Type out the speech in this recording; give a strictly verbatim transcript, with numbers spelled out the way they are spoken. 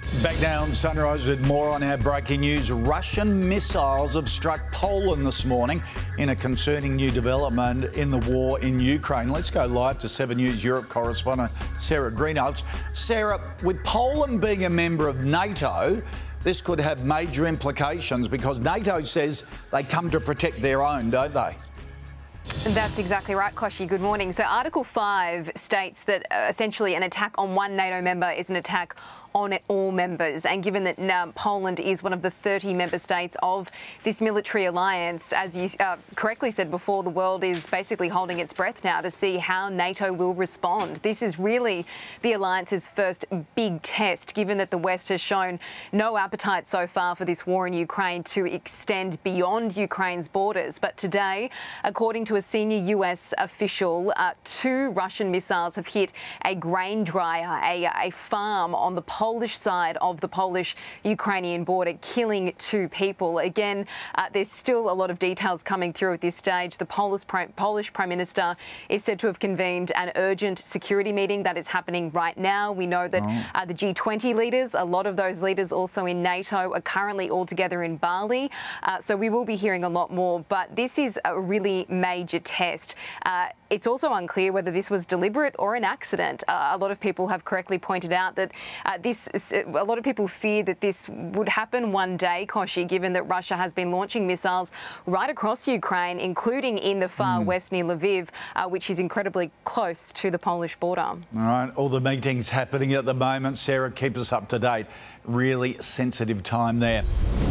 Back now on Sunrise with more on our breaking news. Russian missiles have struck Poland this morning in a concerning new development in the war in Ukraine. Let's go live to seven News Europe correspondent Sarah Greenhalgh. Sarah, with Poland being a member of NATO, this could have major implications because NATO says they come to protect their own, don't they? That's exactly right, Koshi. Good morning. So Article five states that uh, essentially an attack on one NATO member is an attack on all members. And given that uh, Poland is one of the thirty member states of this military alliance, as you uh, correctly said before, the world is basically holding its breath now to see how NATO will respond. This is really the alliance's first big test, given that the West has shown no appetite so far for this war in Ukraine to extend beyond Ukraine's borders. But today, according to a senior U S official, uh, two Russian missiles have hit a grain dryer, a, a farm on the Polish side of the Polish-Ukrainian border, killing two people. Again, uh, there's still a lot of details coming through at this stage. The Polish, Polish Prime Minister is said to have convened an urgent security meeting that is happening right now. We know that oh. uh, the G twenty leaders, a lot of those leaders also in NATO, are currently all together in Bali. Uh, so we will be hearing a lot more. But this is a really major test. Uh, it's also unclear whether this was deliberate or an accident. Uh, a lot of people have correctly pointed out that uh, this, a lot of people fear that this would happen one day, Koshi, given that Russia has been launching missiles right across Ukraine, including in the far mm. west near Lviv, uh, which is incredibly close to the Polish border. All right, all the meetings happening at the moment. Sarah, keep us up to date. Really sensitive time there.